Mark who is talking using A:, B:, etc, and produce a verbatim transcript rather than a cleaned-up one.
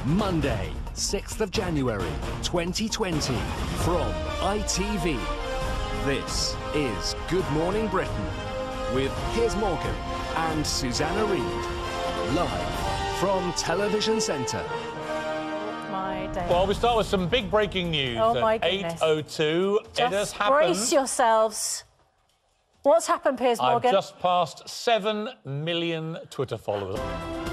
A: Monday, sixth of January, twenty twenty, from I T V. This is Good Morning Britain with Piers Morgan and Susanna Reid, live from Television Centre.
B: My day.
C: Well, we start with some big breaking news.
B: Oh, my
C: at
B: goodness.
C: eight oh two. It has
B: Just
C: happened.
B: brace yourselves. What's happened, Piers Morgan?
C: I've just passed seven million Twitter followers.